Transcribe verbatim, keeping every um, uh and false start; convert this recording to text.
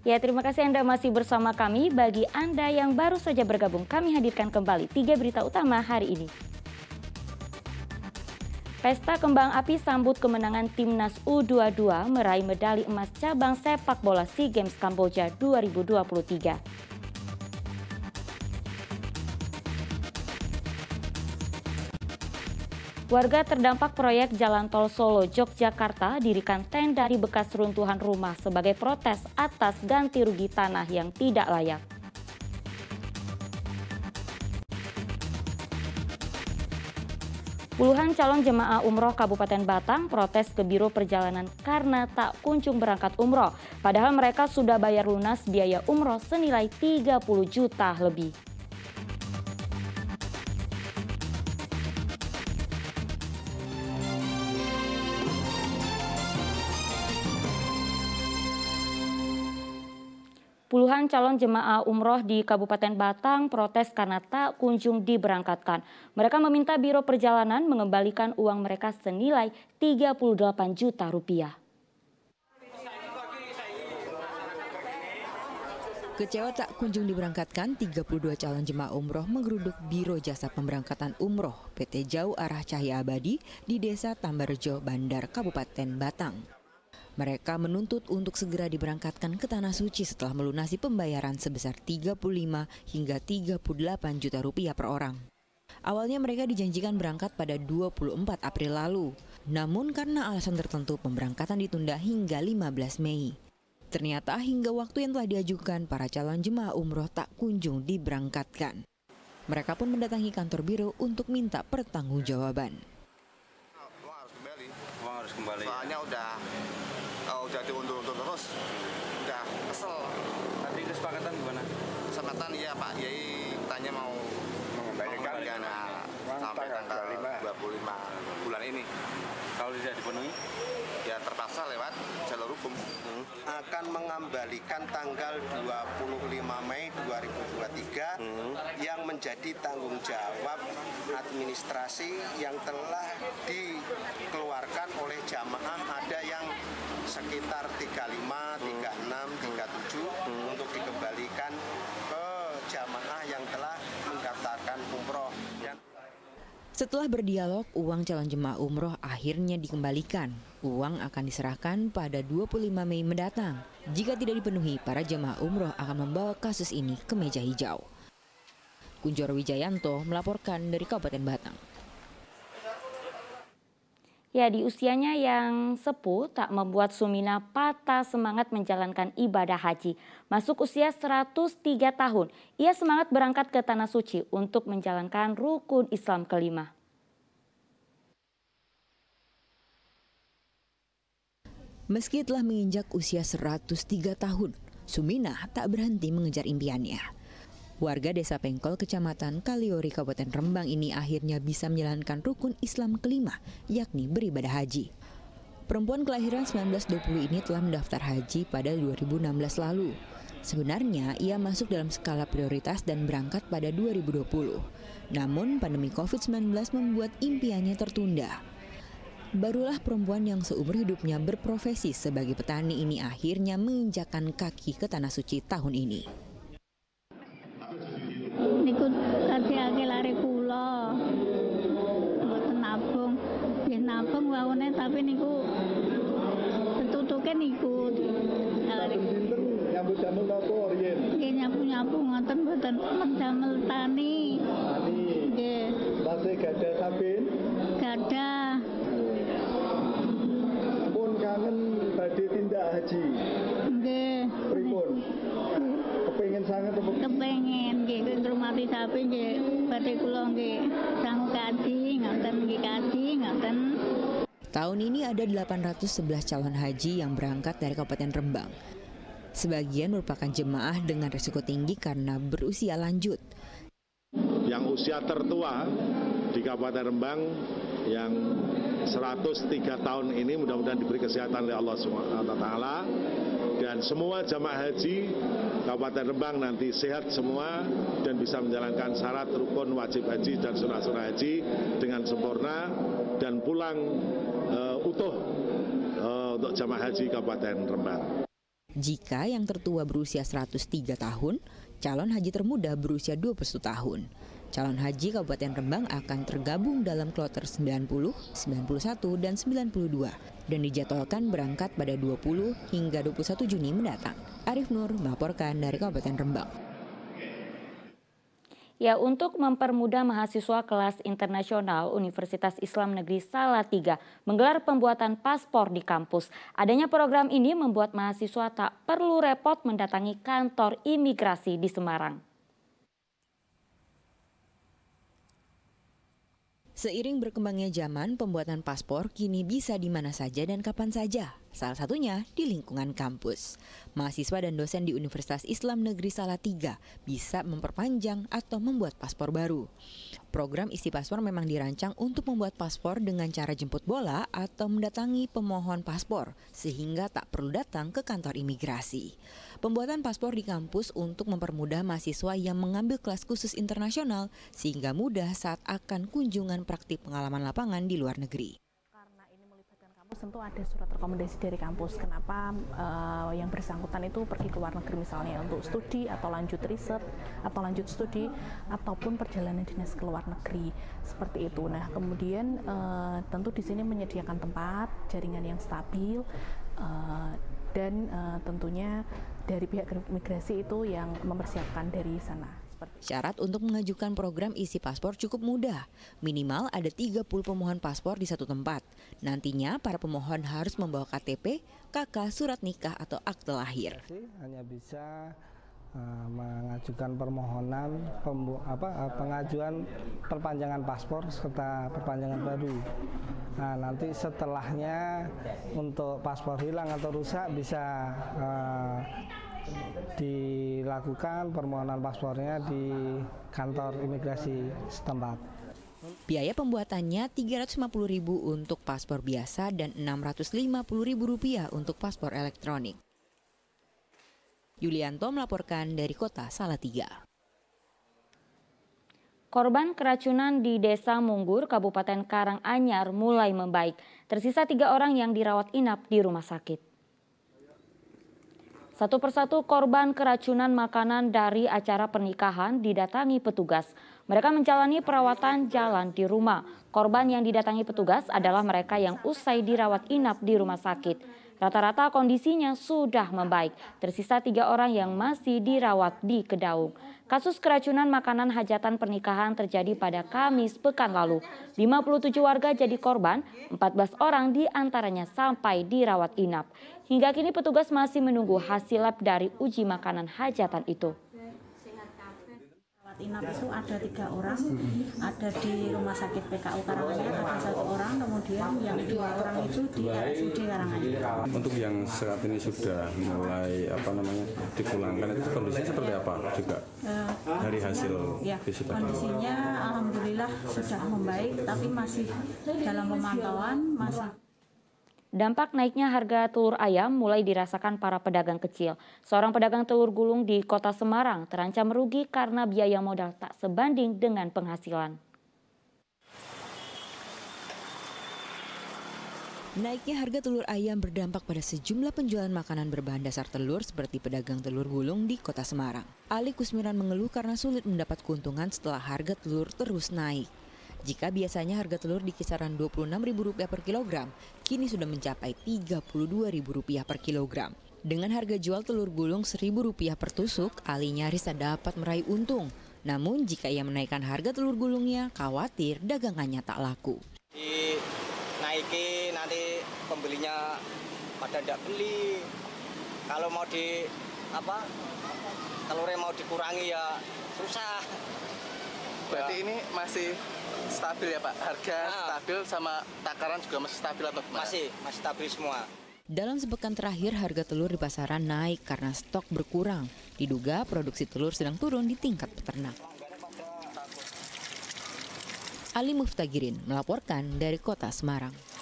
Ya, terima kasih Anda masih bersama kami. Bagi Anda yang baru saja bergabung, kami hadirkan kembali tiga berita utama hari ini. Pesta Kembang Api sambut kemenangan Timnas U dua puluh dua meraih medali emas cabang sepak bola SEA Games Kamboja dua ribu dua puluh tiga. Warga terdampak proyek Jalan Tol Solo Yogyakarta dirikan tenda di bekas runtuhan rumah sebagai protes atas ganti rugi tanah yang tidak layak. Puluhan calon jemaah umroh Kabupaten Batang protes ke Biro Perjalanan karena tak kunjung berangkat umroh. Padahal mereka sudah bayar lunas biaya umroh senilai tiga puluh juta lebih. Puluhan calon jemaah umroh di Kabupaten Batang protes karena tak kunjung diberangkatkan. Mereka meminta Biro Perjalanan mengembalikan uang mereka senilai tiga puluh delapan juta rupiah. Kecewa tak kunjung diberangkatkan, tiga puluh dua calon jemaah umroh menggeruduk Biro Jasa Pemberangkatan Umroh P T Jauh Arah Cahya Abadi di Desa Tambarjo, Bandar, Kabupaten Batang. Mereka menuntut untuk segera diberangkatkan ke Tanah Suci setelah melunasi pembayaran sebesar tiga puluh lima hingga tiga puluh delapan juta rupiah per orang. Awalnya mereka dijanjikan berangkat pada dua puluh empat April lalu, namun karena alasan tertentu pemberangkatan ditunda hingga lima belas Mei. Ternyata hingga waktu yang telah diajukan, para calon jemaah umroh tak kunjung diberangkatkan. Mereka pun mendatangi kantor biro untuk minta pertanggungjawaban. Uang harus kembali. Uang harus kembali. Soalnya udah oh, udah diundur-undur terus, udah kesel. Tadi kesepakatan gimana? Kesempatan iya Pak Yai tanya mau mengembalikan sampai tanggal dua puluh lima bulan ini. Kalau tidak dipenuhi, ya terpaksa lewat jalur hukum. hmm. Akan mengembalikan tanggal dua puluh lima Mei dua ribu dua puluh tiga Hmm. yang menjadi tanggung jawab administrasi yang telah dikeluarkan oleh jamaah. Ada yang sekitar tiga puluh lima, tiga puluh enam, tiga puluh tujuh Hmm. untuk dikembalikan ke jamaah yang telah mendaftarkan umroh. Dan Setelah berdialog, uang calon jemaah umroh akhirnya dikembalikan. Uang akan diserahkan pada dua puluh lima Mei mendatang. Jika tidak dipenuhi, para jemaah umroh akan membawa kasus ini ke meja hijau. Kunjoro Wijayanto melaporkan dari Kabupaten Batang. Ya, di usianya yang sepuh tak membuat Sumina patah semangat menjalankan ibadah haji. Masuk usia seratus tiga tahun, ia semangat berangkat ke Tanah Suci untuk menjalankan rukun Islam kelima. Meski telah menginjak usia seratus tiga tahun, Sumina tak berhenti mengejar impiannya. Warga Desa Pengkol, Kecamatan Kaliori, Kabupaten Rembang ini akhirnya bisa menjalankan rukun Islam kelima, yakni beribadah haji. Perempuan kelahiran seribu sembilan ratus dua puluh ini telah mendaftar haji pada dua ribu enam belas lalu. Sebenarnya ia masuk dalam skala prioritas dan berangkat pada dua ribu dua puluh. Namun pandemi covid sembilan belas membuat impiannya tertunda. Barulah perempuan yang seumur hidupnya berprofesi sebagai petani ini akhirnya menginjakkan kaki ke Tanah Suci tahun ini. Niku kadhiake lare kula. Mboten nabung. Nggih nabung wawone tapi niku tutuke niku. Pinten nyambut-nyambut napa riyen? Nggih nyapu-nyapu ngoten mboten mendamel tani. Tani. Nggih. Tasih gadah sabin. Gadah. Pun kangen badhe tindak haji. Nggih. Pripun? Kepengin sanget apa? Kepengen nggih ngrumati sapi nggih badhe kula nggih sangu kaji ngoten nggih kaji ngoten. Tahun ini ada delapan ratus sebelas calon haji yang berangkat dari Kabupaten Rembang. Sebagian merupakan jemaah dengan risiko tinggi karena berusia lanjut. Yang usia tertua di Kabupaten Rembang yang seratus tiga tahun ini mudah-mudahan diberi kesehatan oleh Allah subhanahu wa taala, dan semua jamaah haji Kabupaten Rembang nanti sehat semua dan bisa menjalankan syarat rukun wajib haji dan sunnah-sunnah haji dengan sempurna dan pulang uh, utuh uh, untuk jamaah haji Kabupaten Rembang. Jika yang tertua berusia seratus tiga tahun, calon haji termuda berusia dua puluh satu tahun. Calon haji Kabupaten Rembang akan tergabung dalam kloter sembilan puluh, sembilan puluh satu, dan sembilan puluh dua dan dijadwalkan berangkat pada dua puluh hingga dua puluh satu Juni mendatang. Arif Nur melaporkan dari Kabupaten Rembang. Ya, untuk mempermudah mahasiswa kelas internasional, Universitas Islam Negeri Salatiga menggelar pembuatan paspor di kampus. Adanya program ini membuat mahasiswa tak perlu repot mendatangi kantor imigrasi di Semarang. Seiring berkembangnya zaman, pembuatan paspor kini bisa di mana saja dan kapan saja. Salah satunya di lingkungan kampus. Mahasiswa dan dosen di Universitas Islam Negeri Salatiga bisa memperpanjang atau membuat paspor baru. Program isi paspor memang dirancang untuk membuat paspor dengan cara jemput bola atau mendatangi pemohon paspor, sehingga tak perlu datang ke kantor imigrasi. Pembuatan paspor di kampus untuk mempermudah mahasiswa yang mengambil kelas khusus internasional, sehingga mudah saat akan kunjungan praktik pengalaman lapangan di luar negeri. Tentu ada surat rekomendasi dari kampus kenapa uh, yang bersangkutan itu pergi ke luar negeri, misalnya untuk studi atau lanjut riset atau lanjut studi ataupun perjalanan dinas ke luar negeri seperti itu. Nah, kemudian uh, tentu di sini menyediakan tempat, jaringan yang stabil uh, dan uh, tentunya dari pihak imigrasi itu yang mempersiapkan dari sana. Syarat untuk mengajukan program isi paspor cukup mudah. Minimal ada tiga puluh pemohon paspor di satu tempat. Nantinya para pemohon harus membawa K T P, K K, surat nikah atau akte lahir. Hanya bisa uh, mengajukan permohonan pembu apa, uh, pengajuan perpanjangan paspor serta perpanjangan baru. Nah, nanti setelahnya untuk paspor hilang atau rusak bisa uh, dilakukan permohonan paspornya di kantor imigrasi setempat. Biaya pembuatannya tiga ratus lima puluh ribu rupiah untuk paspor biasa dan enam ratus lima puluh ribu rupiah untuk paspor elektronik. Yulianto melaporkan dari Kota Salatiga. Korban keracunan di Desa Munggur, Kabupaten Karanganyar mulai membaik. Tersisa tiga orang yang dirawat inap di rumah sakit. Satu persatu korban keracunan makanan dari acara pernikahan didatangi petugas. Mereka menjalani perawatan jalan di rumah. Korban yang didatangi petugas adalah mereka yang usai dirawat inap di rumah sakit. Rata-rata kondisinya sudah membaik. Tersisa tiga orang yang masih dirawat di Kedaung. Kasus keracunan makanan hajatan pernikahan terjadi pada Kamis pekan lalu. lima puluh tujuh warga jadi korban, empat belas orang diantaranya sampai dirawat inap. Hingga kini petugas masih menunggu hasil lab dari uji makanan hajatan itu. Inap itu ada tiga orang, ada di Rumah Sakit P K U Karanganyar ada satu orang, kemudian yang dua orang itu di R S U D Karanganyar. Untuk yang saat ini sudah mulai apa namanya dipulangkan itu kondisinya seperti apa juga uh, dari hasil ya, visita? Kondisinya alhamdulillah sudah membaik, tapi masih dalam pemantauan masih. Dampak naiknya harga telur ayam mulai dirasakan para pedagang kecil. Seorang pedagang telur gulung di Kota Semarang terancam merugi karena biaya modal tak sebanding dengan penghasilan. Naiknya harga telur ayam berdampak pada sejumlah penjualan makanan berbahan dasar telur seperti pedagang telur gulung di Kota Semarang. Ali Kusmiran mengeluh karena sulit mendapat keuntungan setelah harga telur terus naik. Jika biasanya harga telur di kisaran dua puluh enam ribu rupiah per kilogram, kini sudah mencapai tiga puluh dua ribu rupiah per kilogram. Dengan harga jual telur gulung seribu rupiah per tusuk, Ali nyaris tak dapat meraih untung. Namun jika ia menaikkan harga telur gulungnya, khawatir dagangannya tak laku. Dinaiki nanti pembelinya pada tidak beli. Kalau mau di apa telurnya mau dikurangi ya susah. Berarti ya. Ini masih stabil ya Pak? Harga nah, stabil sama takaran juga masih stabil atau gimana? Masih, masih stabil semua. Dalam sepekan terakhir harga telur di pasaran naik karena stok berkurang. Diduga produksi telur sedang turun di tingkat peternak. Ali Muftagirin melaporkan dari Kota Semarang.